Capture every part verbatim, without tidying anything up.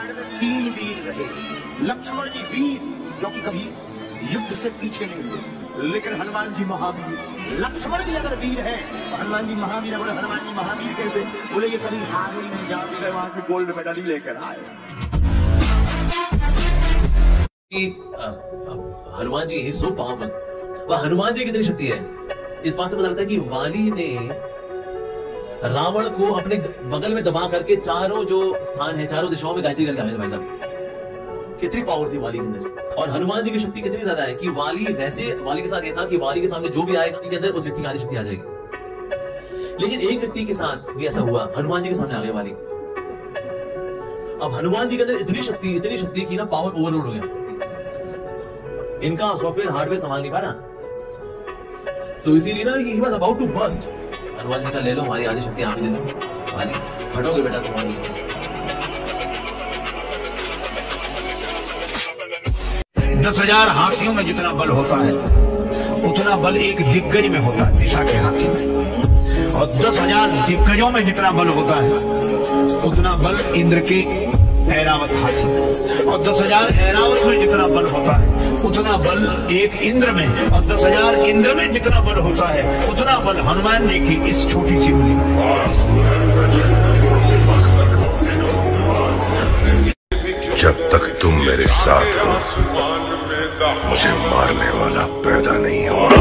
रामायण में तीन वीर रहे। लक्ष्मण जी वीर, जो कि कभी युद्ध से पीछे नहीं हुए, लेकिन हनुमान जी महावीर। लक्ष्मण जी अगर वीर है तो हनुमान जी महावीर है। बोले हनुमान जी महावीर कैसे? बोले ये कभी हार ही नहीं जाते गए, वहां से गोल्ड मेडल ही लेकर आए। Hanuman ji so powerful. वह हनुमान जी की कितनी शक्ति है इस बात से पता लगता है कि वाली ने रावण को अपने बगल में दबा करके चारों जो स्थान है, चारों दिशाओं में गायत्री करके आए थे। भाई साहब कितनी पावर थी वाली के अंदर। और हनुमान जी की शक्ति कितनी ज्यादा है कि वाली वैसे वाली के साथ ये था कि वाली के सामने जो भी आएगा के अंदर उस व्यक्ति की आधी शक्ति आ जाएगी। लेकिन एक व्यक्ति के साथ भी ऐसा हुआ, हनुमान जी के सामने आ गए वाली। अब हनुमान जी के अंदर इतनी शक्ति इतनी शक्ति की ना पावर ओवरलोड हो गया, इनका सॉफ्टवेयर हार्डवेयर संभाल नहीं पा रहा। तो इसीलिए ना ही was about to bust. Hanuman ji का ले लो, हमारी आधी शक्ति आप ही ले लो, वाली फटोगे बेटा तुम्हारी। दस हजार हाथियों में जितना बल होता है उतना बल एक दिग्गज में होता है, दिशा के हाथी में। और दस हजार दिग्गजों में जितना बल होता है उतना बल इंद्र के ऐरावत हाथी में। और दस हजार ऐरावत में जितना बल होता है उतना बल एक इंद्र में। और दस हजार इंद्र में जितना बल होता है उतना बल हनुमान जी की इस छोटी सी उंगली में। जब तक तुम मेरे साथ हो मुझे मारने वाला पैदा नहीं हुआ।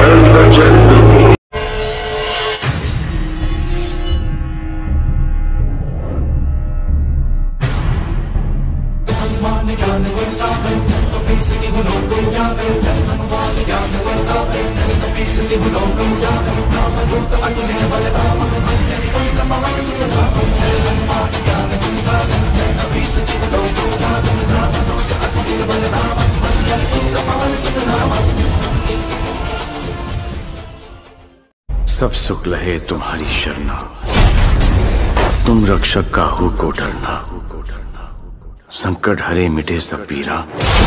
सब सुख लहे तुम्हारी शरणा, तुम रक्षक काहू को डरना। संकट हरे मिटे सब पीरा।